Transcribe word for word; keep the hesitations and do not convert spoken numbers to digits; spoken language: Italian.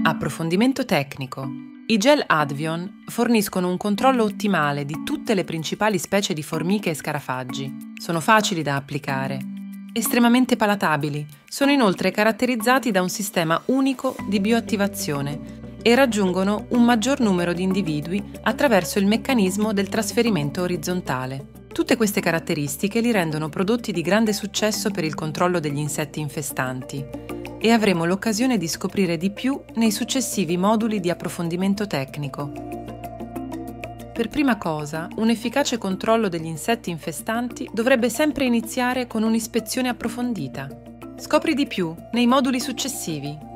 Approfondimento tecnico. I gel Advion forniscono un controllo ottimale di tutte le principali specie di formiche e scarafaggi. Sono facili da applicare, estremamente palatabili, sono inoltre caratterizzati da un sistema unico di bioattivazione e raggiungono un maggior numero di individui attraverso il meccanismo del trasferimento orizzontale. Tutte queste caratteristiche li rendono prodotti di grande successo per il controllo degli insetti infestanti e avremo l'occasione di scoprire di più nei successivi moduli di approfondimento tecnico. Per prima cosa, un efficace controllo degli insetti infestanti dovrebbe sempre iniziare con un'ispezione approfondita. Scopri di più nei moduli successivi.